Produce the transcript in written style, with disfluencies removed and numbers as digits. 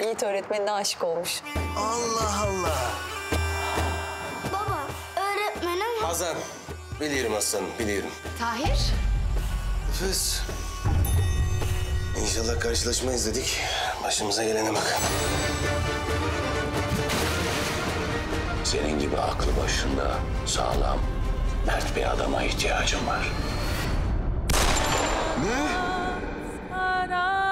Yiğit öğretmenine aşık olmuş. Allah Allah. Baba, öğretmenim... Hazan. Biliyorum aslanım, biliyorum. Tahir? Nefes. İnşallah karşılaşmayız dedik. Başımıza gelene bak. Senin gibi aklı başında, sağlam, mert bir adama ihtiyacım var. Ne?